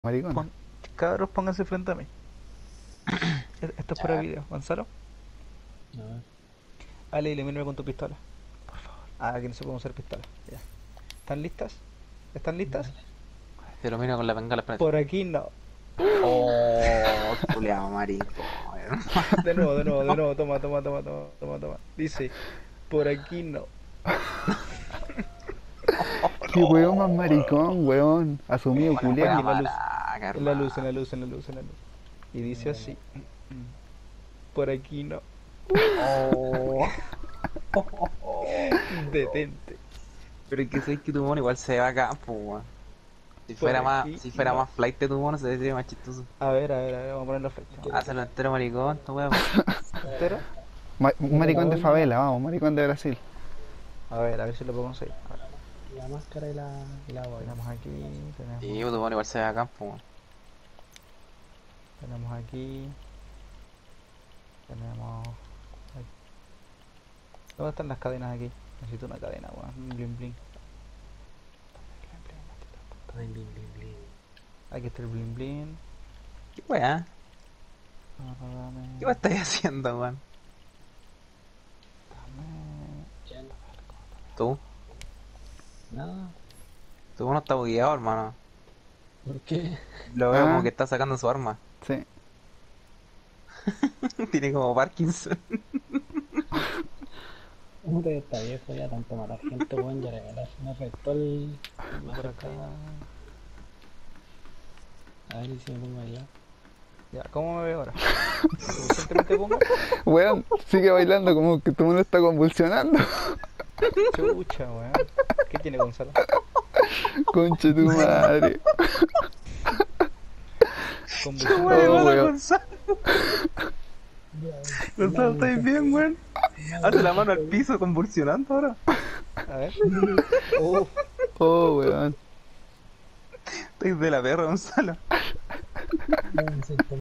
Maricona. Cabros, pónganse frente a mí. Esto es para Ya. video. Gonzalo, A ver. Ale, ilumíname con tu pistola. Por favor. Ah, aquí no se puede usar pistola. Ya. ¿Están listas? ¿Están listas? Te lo miro con la bengala, espérate. Por aquí no. Oh, culiao marico. De nuevo. Toma. Dice, por aquí no. Qué weón más maricón, weón. Asumido Aquí culiao. la luz. maraca, En la luz. hermano. Y dice así. Por aquí no. Oh. Detente. Pero es que sé que tu mono igual se va acá, pues, weón. Si Por fuera más, aquí si fuera no. más flight de tu mono, se vería más chistoso. A ver, vamos a ponerlo frente. Hazlo entero maricón, tu weón. ¿Entero? Un maricón de favela, vamos, maricón de Brasil. A ver si lo puedo conseguir. A ver, La máscara y la boina. tenemos aquí, Y tu mono igual se va acá, pues, weón. tenemos aquí, tenemos aquí. ¿Dónde están las cadenas aquí? Necesito una cadena, weón. Un bling bling. Blin, blin, blin, blin. Aquí está el bling bling. ¿Qué weá? Ahora dame, ¿Qué weá estáis haciendo, weón? dame. ¿Quién? Tú. Nada. Tu mono está bugueado, hermano. ¿Por qué? Lo veo Ah. como que está sacando su arma. Sí. Tiene como Parkinson. Puta, está viejo ya, tanto matar gente, weón, ya me afectó el... Por acá. A ver, ¿y si me pongo a bailar? Ya, ¿cómo me veo ahora? ¿Suficientemente pongo? Weón, sigue bailando como que tu mundo está convulsionando. Chucha, weón. ¿Qué tiene Gonzalo? Conche tu madre. Convulsión. Oh, weón. Gonzalo. Gonzalo, ¿estáis bien, weón? Hace la mano al piso convulsionando ahora. A ver. Oh, Oh, weón. Estoy de la perra, Gonzalo. No, me siento